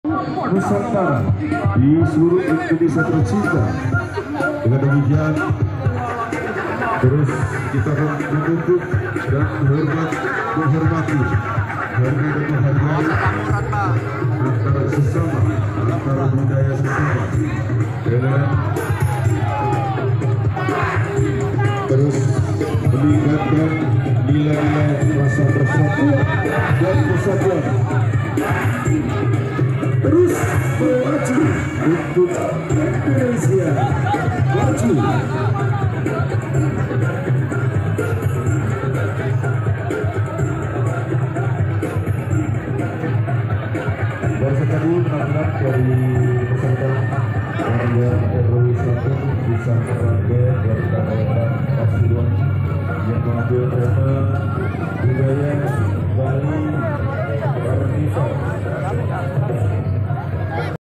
Nusantara di seluruh Indonesia tercinta. Dengan demikian terus kita akan menuntut dan menghormati harga dan menghargai antara sesama, antara budaya sesama, dengan terus meningkatkan nilai-nilai rasa persatuan dan persatuan, terus maju untuk Indonesia maju. Dan sekali penampilan dari peserta warga RW 1 bisa merangkai dari daerah Pasuruan yang mengambil tema budaya Bali Karnival.